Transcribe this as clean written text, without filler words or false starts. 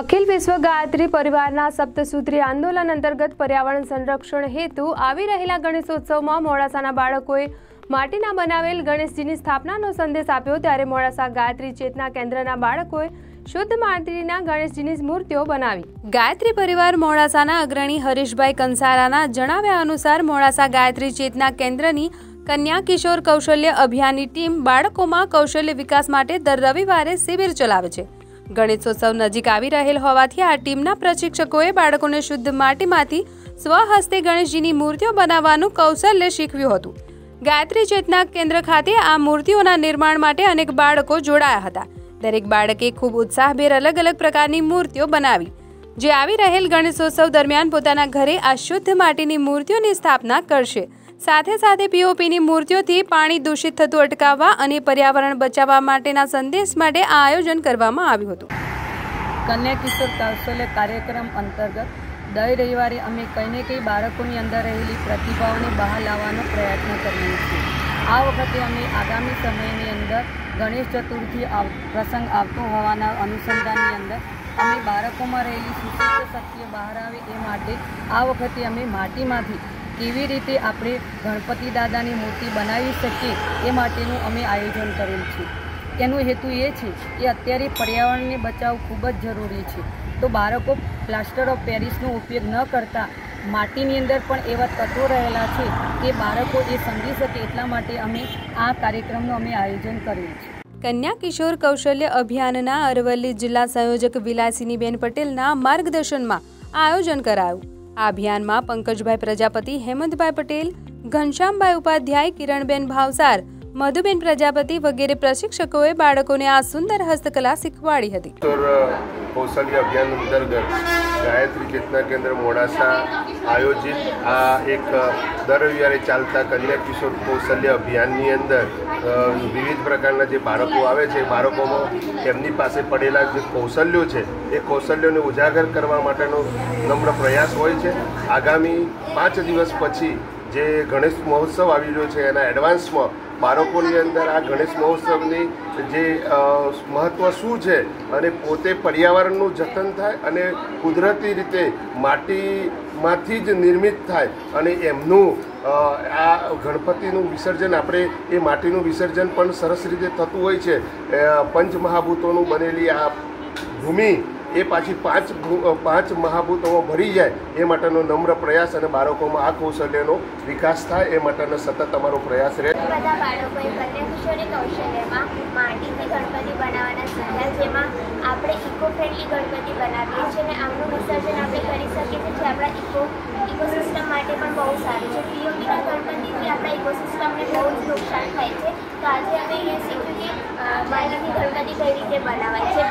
अखिल विश्व गायत्री परिवारना सप्तसूत्री आंदोलन अंतर्गत पर्यावरण संरक्षण हेतु आवी रहेला गणेशोत्सव में मोड़ासाना बाळकोए माटीना बनावेल गणेशजीनी स्थापनानो संदेश आप्यो। त्यारे मोड़ासा गायत्री चेतना केन्द्રના બાળકોએ शुद्ध माटीना गणेशजीनी मूर्तिओ बनावी। गायत्री परिवार मोड़ासाना अग्रणी हरीशभाई कंसाराना जणाव्या अनुसार मोड़ासा गायत्री चेतना केन्द्रनी कन्या किशोर कौशल्य अभियाननी टीम बाळकोमां कौशल्य विकास माटे दर रविवारे शिबिर चलावे छे। गणेशोत्सव नजीक आवी रहेल होवाथी आ टीमना प्रशिक्षकोए बाळकोने शुद्ध माटीमांथी स्वहस्ते गणेशजीनी मूर्तिओ बनाववानुं कौशल्य शीखव्युं हतुं। गायत्री चेतना केन्द्र खाते आ मूर्तिओना निर्माण माटे अनेक बाळको जोडाया हता। दरेक बाळके खूब उत्साहभेर अलग अलग प्रकारनी मूर्तिओ बनावी, जे आवी रहेल गणेशोत्सव दरमियान पोताना घरे आ शुद्ध माटीनी मूर्तिओनी स्थापना करशे। साथे साथे पीओपीनी मूर्तिओथी पाणी दूषित थतुं अटकाववा अने पर्यावरण बचाववा माटेना संदेश माटे आ आयोजन करवामां आव्युं हतुं। कन्या किशोर कौशल्य कार्यक्रम अंतर्गत दर रविवारे अमे कई ने कई बाळकोनी अंदर रहेली प्रतिभाओने बहार लाववानो प्रयत्न करीए छीए। आ वखते अमे आगामी समयनी अंदर गणेश चतुर्थी प्रसंग आवतो होवाना अनुसंधाननी अंदर अमे बाळकोमां रहेली सुप्त शक्तिओ बहार आवे ए माटे आ वखते अमे माटीमांथी केवी रीते आपणे गणपति दादानी मूर्ति बनावी सकीए ए माटेनुं अमे आयोजन करेल छे। एनो हेतु ए छे कि अत्यारे पर्यावरणने बचाव खूब ज जरूरी छे, तो बाळको प्लास्टर ऑफ पेरिसनो उपयोग न करता माटीनी अंदर पण एवा तत्वो रहेला छे के बाळको ए समजी शके एटला माटे अमे आ कार्यक्रमनुं अमे आयोजन करेल छे। कन्या किशोर कौशल्य अभियानना अरवल्ली जिल्ला संयोजक विलासिनीबेन पटेलना मार्गदर्शनमां आयोजन करायुं। आ अभियानमां पंकजभाई प्रजापति, हेमंतभाई पटेल, घनश्यामभाई उपाध्याय, किरणबेन भावसार, मधुबेन प्रजापति वगैरह प्रशिक्षकोए बाळकोने आ सुंदर हस्तकला शीखवाड़ी हती। कौशल्य अभियान अंतर्गत गायत्री चेतना केन्द्र मोड़ासा आयोजित आ एक दर रविवारे चालता कन्या किशोर कौशल्य अभियाननी अंदर विविध प्रकारना जे बाळको आवे छे, बाळकोमां एमनी पासे पड़ेला जे कौशल्यो छे ए कौशल्योने उजागर करवा माटेनो नम्र प्रयास होय छे। आगामी 5 दिवस पछी जे गणेश महोत्सव आवी रह्यो छे एना एडवांसमां बाळकोनी अंदर आ गणेश महोत्सवनी जे महत्व शुं छे अने पोते पर्यावरणनुं जतन थाय अने कुदरती रीते माटीमांथी ज निर्मित थाय अने एमनुं आ गणपतिनुं विसर्जन आपणे ए माटीनुं विसर्जन पण सरस रीते थतुं होय छे। पंचमहाभूतोनुं बनेली आ भूमि ए पाછી પાંચ મહાભૂતોમાં ભરી જાય એ માટેનો નમ્ર પ્રયાસ અને બાળકોમાં આ કૌશલ્યનો વિકાસ થાય એ માટેનો સતત અમારો પ્રયાસ રહે। બધા બાળકોએ કન્યા કિશોરી કૌશલ્યમાં માટીથી ગણપતિ બનાવવાના શીખ્યા, જેમાં આપણે ઇકો ફ્રેન્ડલી ગણપતિ બનાવીએ છીએ અને આમનું વિસર્જન આપણે કરી શકીએ છીએ, જે આપણા ઇકોસિસ્ટમ માટે પણ બહુ સારું છે। પીઓપીના ગણપતિથી આપણા ઇકોસિસ્ટમને બહુ જ નુકસાન થાય છે, તો આજે અમે એ શીખ્યું કે માટીથી ગણપતિ કઈ રીતે બનાવાય છે।